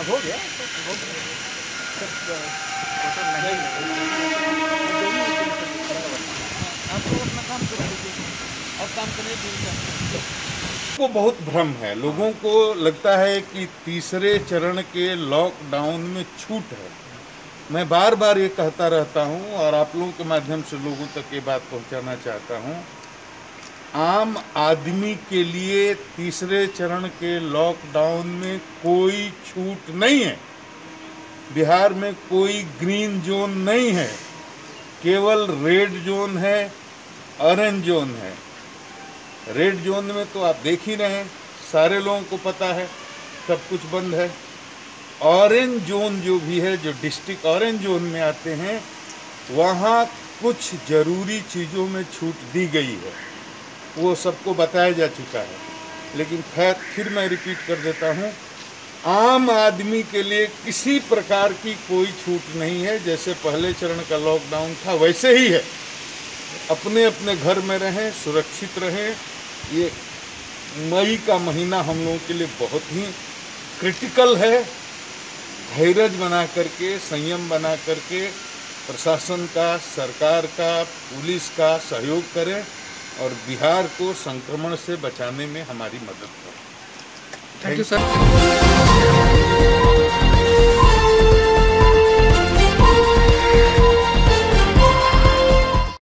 हो गया को बहुत भ्रम है। लोगों को लगता है कि तीसरे चरण के लॉकडाउन में छूट है। मैं बार बार ये कहता रहता हूँ और आप लोगों के माध्यम से लोगों तक ये बात पहुँचाना चाहता हूँ। आम आदमी के लिए तीसरे चरण के लॉकडाउन में कोई छूट नहीं है। बिहार में कोई ग्रीन जोन नहीं है, केवल रेड जोन है, ऑरेंज जोन है। रेड जोन में तो आप देख ही रहे हैं, सारे लोगों को पता है सब कुछ बंद है। ऑरेंज जोन जो भी है, जो डिस्ट्रिक्ट ऑरेंज जोन में आते हैं, वहाँ कुछ ज़रूरी चीज़ों में छूट दी गई है, वो सबको बताया जा चुका है। लेकिन खैर फिर मैं रिपीट कर देता हूँ, आम आदमी के लिए किसी प्रकार की कोई छूट नहीं है। जैसे पहले चरण का लॉकडाउन था वैसे ही है। अपने अपने घर में रहें, सुरक्षित रहें। ये मई का महीना हम लोगों के लिए बहुत ही क्रिटिकल है। धैर्य बना करके, संयम बना करके प्रशासन का, सरकार का, पुलिस का सहयोग करें और बिहार को संक्रमण से बचाने में हमारी मदद करें। Thank you sir.